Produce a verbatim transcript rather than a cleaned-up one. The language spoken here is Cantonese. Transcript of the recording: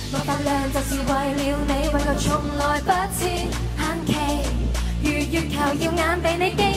我發亮就是為了你，為求從來不設限期，如月球耀眼被你記